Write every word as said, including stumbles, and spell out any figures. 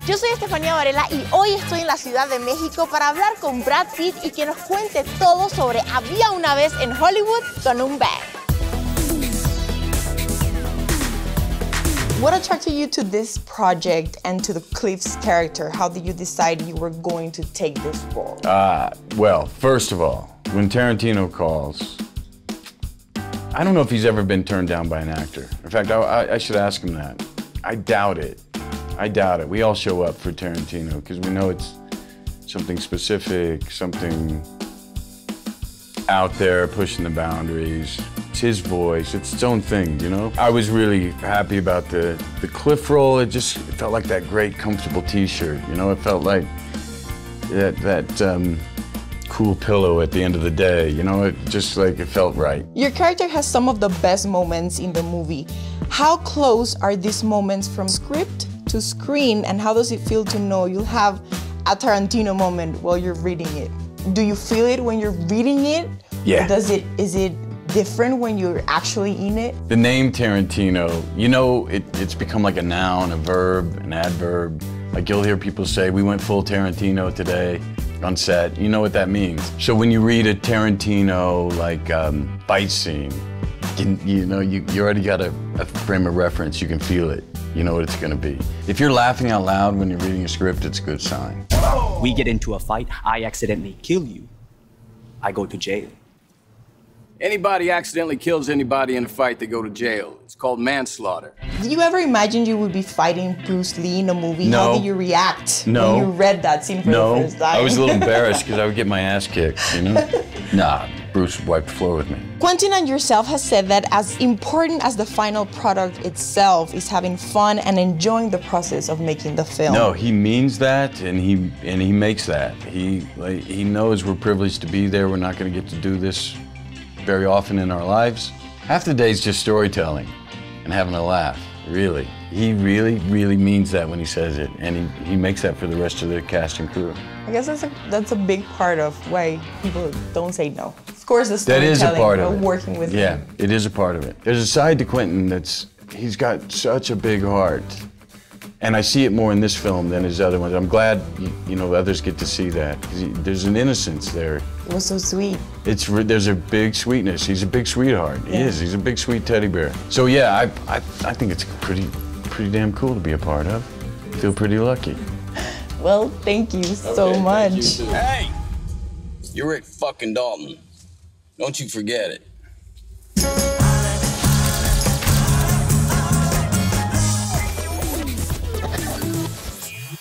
Yo soy Estefanía Varela y hoy estoy en la Ciudad de México para hablar con Brad Pitt y que nos cuente todo sobre Había una vez en Hollywood con un bag. What attracted you to this project and to the Cliff's character? How did you decide you were going to take this role? Uh, well, first of all, when Tarantino calls, I don't know if he's ever been turned down by an actor. In fact, I, I should ask him that. I doubt it. I doubt it. We all show up for Tarantino because we know it's something specific, something out there, pushing the boundaries. It's his voice, it's its own thing, you know? I was really happy about the, the Cliff roll. It just it felt like that great, comfortable t-shirt, you know? It felt like that, that um, cool pillow at the end of the day, you know? It just like, it felt right. Your character has some of the best moments in the movie. How close are these moments from script to screen, and how does it feel to know you'll have a Tarantino moment while you're reading it? Do you feel it when you're reading it? Yeah. Or does it, is it different when you're actually in it? The name Tarantino, you know, it, it's become like a noun, a verb, an adverb. Like you'll hear people say, we went full Tarantino today on set. You know what that means. So when you read a Tarantino like um, fight scene, you, you know, you, you already got a, a frame of reference, you can feel it. You know what it's gonna be. If you're laughing out loud when you're reading a script, it's a good sign. We get into a fight, I accidentally kill you, I go to jail. Anybody accidentally kills anybody in a fight, they go to jail. It's called manslaughter. Did you ever imagine you would be fighting Bruce Lee in a movie? No. How did you react no. when you read that scene for no. the first time? I was a little embarrassed because I would get my ass kicked, you know? Nah, Bruce wiped the floor with me. Quentin and yourself has said that as important as the final product itself is having fun and enjoying the process of making the film. No, he means that, and he and he makes that. He like, he knows we're privileged to be there. We're not going to get to do this very often in our lives. Half the day is just storytelling and having a laugh, really. He really, really means that when he says it, and he, he makes that for the rest of the cast and crew. I guess that's a, that's a big part of why people don't say no. Of course, the That storytelling, is a part of it. working with Yeah, him. it is a part of it. There's a side to Quentin that's, he's got such a big heart. And I see it more in this film than his other ones. I'm glad, you, you know, others get to see that. 'Cause he, there's an innocence there. It was so sweet. It's there's a big sweetness. He's a big sweetheart. He Yeah. is. He's a big sweet teddy bear. So yeah, I I, I think it's pretty pretty damn cool to be a part of. I feel pretty lucky. Well, thank you so Okay, much. thank you too. Hey! You're Rick fucking Dalton. Don't you forget it.